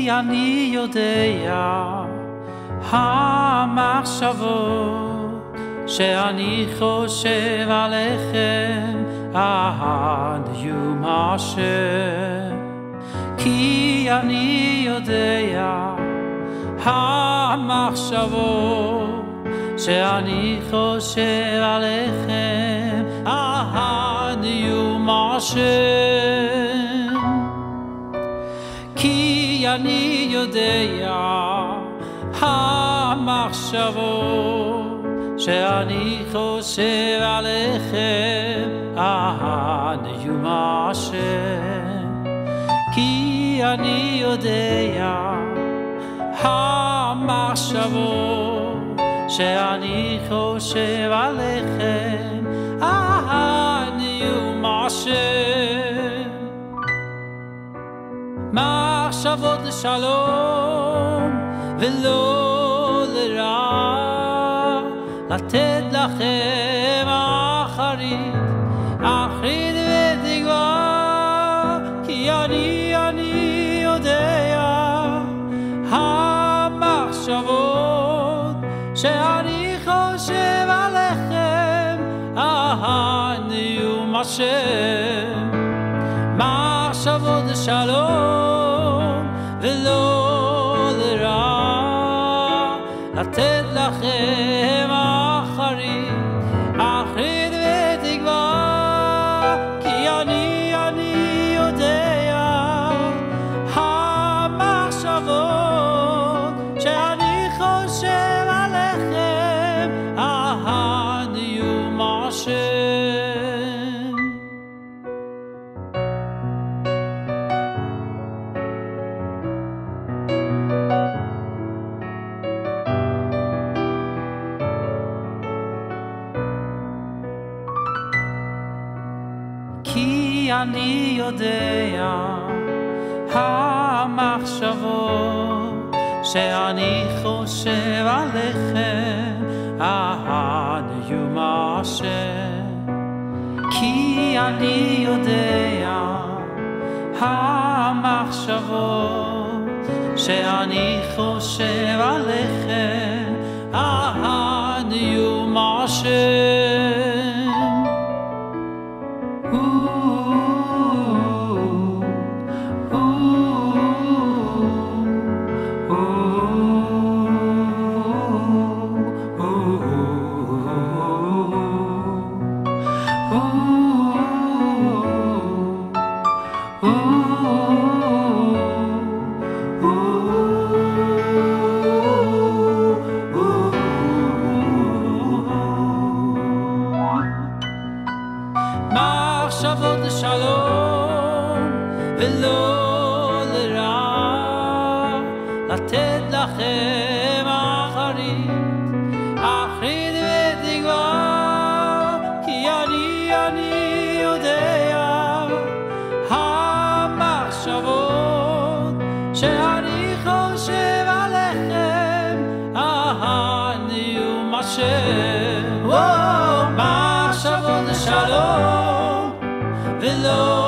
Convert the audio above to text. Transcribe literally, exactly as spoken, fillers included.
כי אני יודע המחשבות שאני חושב עליכם עד יום השם. כי אני יודע המחשבות שאני חושב עליכם עד יום השם. כי אני יודע המחשבות שאני חושב עליכם עד יום השם. כי אני יודע המחשבות שאני חושב עליכם עד יום השם. מחשבות לשלום ולא לרע, לתת לכם אחרית, אחרית ותקווה. כי אני, אני יודע המחשבות שאני חושב עליכם עד יום השם. מחשבות לשלום ולא לרע, לתת לכם אחרית, אחרית ותקווה. כי אני, אני יודע המחשבות שאני חושב עליכם עד יום השם. כי אני יודע המחשבות שאני חושב עליכם עד יום השם. כי אני יודע המחשבות שאני חושב עליכם עד יום השם. מחשבות לשלום ולא לרע, לתת לכם אחרית, אחרית ותקווה. כי אני, אני יודע המחשבות שאני חושב עליכם עד יום השם. מחשבות לשלום ולא